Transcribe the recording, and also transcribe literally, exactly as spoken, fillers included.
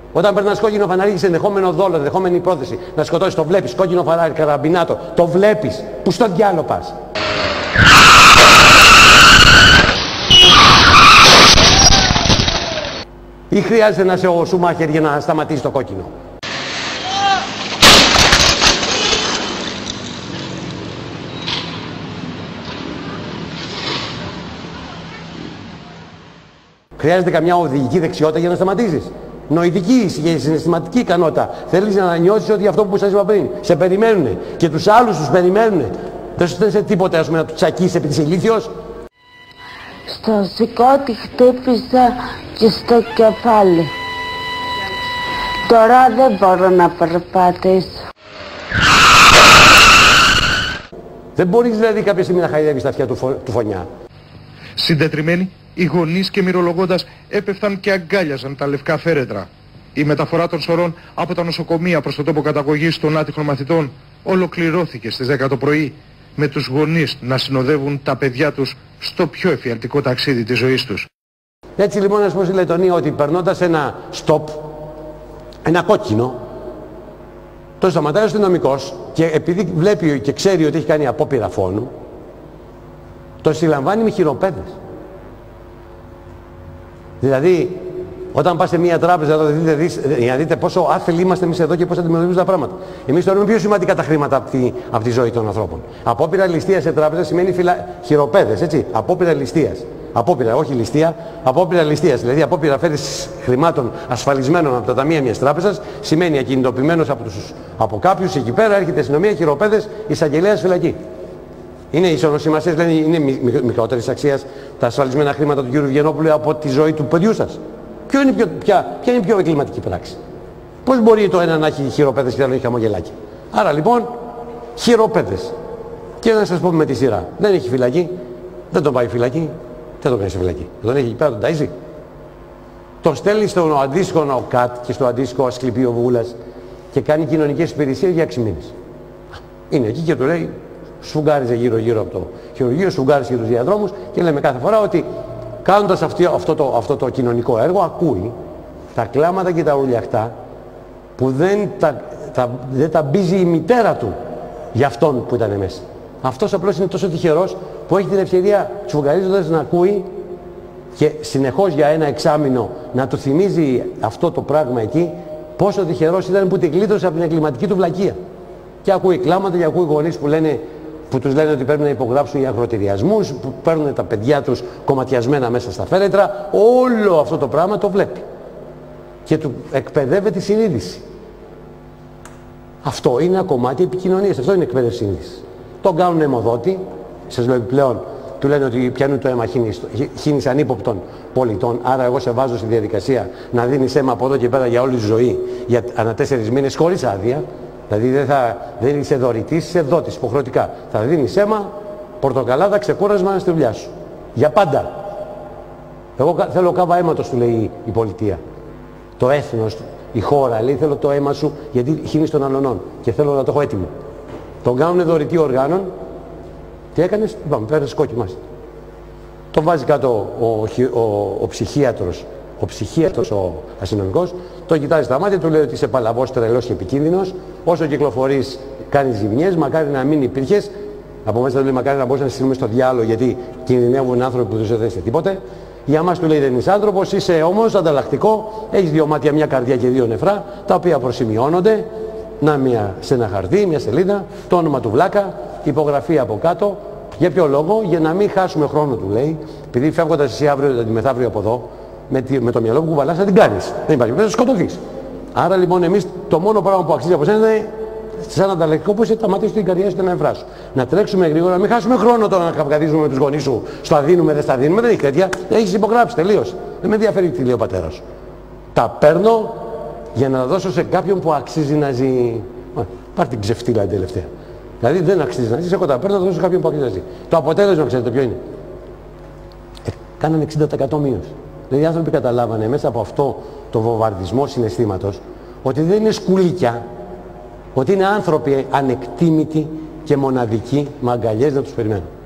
Όταν περνάς κόκκινο φανάρι, έχεις ενδεχόμενο δόλο, ενδεχόμενη υπόθεση να σκοτώσεις, το βλέπεις. Κόκκινο φανάρι, καραμπινάτο, το βλέπεις. Πού στο διάλο πας? Ή χρειάζεται να είσαι ο Σουμάχερ για να σταματήσει το κόκκινο? Χρειάζεται καμιά οδηγική δεξιότητα για να σταματήσεις? Νοητική, συναισθηματική ικανότητα. Θέλεις να νιώσεις ότι αυτό που σας είπα πριν, σε περιμένουνε και τους άλλους τους περιμένουνε. Δεν σου θες τίποτε, ας πούμε, να του τσακίσεις επί της ηλίθιος. Στο σηκώτη χτύπησα και στο κεφάλι. Τώρα δεν μπορώ να περπατήσω. Δεν μπορείς δηλαδή κάποια στιγμή να χαϊδεύεις τα αυτιά του, φω... του φωνιά. Συντετριμμένοι, οι γονείς και μυρολογώντας έπεφταν και αγκάλιαζαν τα λευκά φέρετρα. Η μεταφορά των σωρών από τα νοσοκομεία προς το τόπο καταγωγής των άτυχων μαθητών ολοκληρώθηκε στις δέκα το πρωί, με τους γονείς να συνοδεύουν τα παιδιά τους στο πιο εφιαλτικό ταξίδι της ζωής τους. Έτσι λοιπόν, ας πούμε στη Λετωνία, ότι περνώντας ένα stop, ένα κόκκινο, το σταματάει ο αστυνομικός και επειδή βλέπει και ξέρει ότι έχει κάνει απόπειρα φόνου, το συλλαμβάνει με χειροπέδες. Δηλαδή, όταν πας σε μια τράπεζα εδώ, δείτε, δεις, για να δείτε πόσο άθελοι είμαστε εμείς εδώ και πώς αντιμετωπίζουμε τα πράγματα. Εμείς θεωρούμε πιο σημαντικά τα χρήματα από τη, από τη ζωή των ανθρώπων. Απόπειρα ληστείας σε τράπεζα σημαίνει φυλα... χειροπέδες, έτσι. Απόπειρα ληστείας. Απόπειρα, όχι ληστεία, απόπειρα ληστείας. Δηλαδή, απόπειρα φέρεις χρημάτων ασφαλισμένων από τα ταμεία μιας τράπεζας σημαίνει ακινητοποιημένος από, τους, από κάποιους εκεί πέρα, έρχεται η αστυνομία, χειροπέδες, εισαγγελέας, φυλακή. Είναι ισονοσημασίες, λένε, είναι μικρότερης αξίας τα ασφαλισμένα χρήματα του κ. Βιενόπουλου από τη ζωή του παιδιού σας. Ποιο είναι πιο, ποια, ποια είναι η πιο εγκληματική πράξη? Πώς μπορεί το ένα να έχει χειροπέδες και το άλλο να έχει χαμογελάκι? Άρα λοιπόν, χειροπέδες. Και να σας πω με τη σειρά. Δεν έχει φυλακή, δεν τον πάει φυλακή, δεν τον κάνει σε φυλακή. Τον έχει εκεί πέρα, τον ταΐζει. Τον στέλνει στον αντίστοιχο ΝΑΟΚΑΤ και στο αντίστοιχο Ασκληπείο Βούλας και κάνει κοινωνικές υπηρεσίες για έξι μήνες. Είναι εκεί και του λέει, σφουγγάριζε γύρω-γύρω από το χειρουργείο, σφουγγάριζε για τους διαδρόμους και λέμε κάθε φορά ότι κάνοντας αυτό, αυτό, το, αυτό το κοινωνικό έργο ακούει τα κλάματα και τα ουρλιαχτά που δεν τα, τα, δεν τα μπίζει η μητέρα του για αυτόν που ήταν μέσα. Αυτός απλώς είναι τόσο τυχερός που έχει την ευκαιρία σφουγγαρίζοντας να ακούει και συνεχώς για ένα εξάμηνο να του θυμίζει αυτό το πράγμα εκεί, πόσο τυχερός ήταν που την κλείτωσε από την εγκληματική του βλακεία. Και ακούει κλάματα και ακούει γονείς που λένε, που τους λένε ότι πρέπει να υπογράψουν για αγροτηριασμούς, που παίρνουν τα παιδιά τους κομματιασμένα μέσα στα φέρετρα. Όλο αυτό το πράγμα το βλέπει. Και του εκπαιδεύεται τη συνείδηση. Αυτό είναι ένα κομμάτι επικοινωνίας. Αυτό είναι εκπαίδευση συνείδησης. Τον κάνουν αιμοδότη. Σας λέω επιπλέον, του λένε ότι πιάνουν το αίμα χήνης ανύποπτων πολιτών. Άρα εγώ σε βάζω στη διαδικασία να δίνεις αίμα από εδώ και πέρα για όλη τη ζωή, για ανά τέσσερις μήνες χωρίς άδεια. Δηλαδή δεν, θα, δεν είσαι δωρητής, είσαι δότης υποχρεωτικά. Θα δίνεις αίμα, πορτοκαλάδα, ξεκούρασμα στη δουλειά σου. Για πάντα. Εγώ θέλω κάβα αίματος, του λέει η πολιτεία. Το έθνος, η χώρα, λέει, θέλω το αίμα σου γιατί χύνεις των αλλωνών και θέλω να το έχω έτοιμο. Τον κάνουν δωρητή οργάνων. Τι έκανες? Είπαμε, πέρασες κόκκι μας. Τον βάζει κάτω ο, ο, ο, ο ψυχίατρος, ο ψυχίατρος, ο αστυνομικός, τον κοιτάζει στα μάτια, του λέει ότι είσαι παλαβός, τρελός και επικίνδυνος. Όσο κυκλοφορείς κάνεις ζημιές, μακάρι να μην υπήρχες. Από μέσα του λέει μακάρι να μπορείς να στείλουμε στο διάλογο γιατί κινδυνεύουν άνθρωποι που δεν είσαι τίποτε. Για μας του λέει δεν είσαι άνθρωπος, είσαι όμως ανταλλακτικό, έχεις δύο μάτια, μια καρδιά και δύο νεφρά, τα οποία προσημειώνονται. Να μια, σε ένα χαρτί, μια σελίδα, το όνομα του βλάκα, υπογραφή από κάτω. Για ποιο λόγο? Για να μην χάσουμε χρόνο, του λέει, επειδή φεύγοντας εσύ αύριο, τη μεθαύριο από εδώ, με, τη, με το μυαλό που κουβαλάς θα την κάνεις. Δεν υπάρχει, πρέπει να σκοτωθείς. Άρα λοιπόν εμείς το μόνο πράγμα που αξίζει από σένα είναι σαν ανταλλακτικό που είσαι σταματήσει την καρδιά σου και να εμφράσου. Να τρέξουμε γρήγορα, να μην χάσουμε χρόνο τώρα να καυγαδίζουμε με τους γονείς σου. Στα δίνουμε, δεν στα δίνουμε, δεν έχει τέτοια. Έχεις υπογράψει, τελείως. Δεν με ενδιαφέρει τι λέει ο πατέρας σου. Τα παίρνω για να τα δώσω σε κάποιον που αξίζει να ζει. Πάρ' την ξεφτύλα την τελευταία. Δηλαδή δεν αξίζει να ζει, εγώ τα παίρνω να τα δώσω σε κάποιον που αξίζει να ζει. Το αποτέλεσμα, ξέρετε ποιο είναι? Ε, κάνανε εξήντα τοις εκατό μείωση. Δηλαδή οι άνθρωποι καταλάβανε μέσα από αυτό το βομβαρδισμό συναισθήματος ότι δεν είναι σκουλίκια, ότι είναι άνθρωποι ανεκτήμητοι και μοναδικοί με αγκαλιές να τους περιμένουν.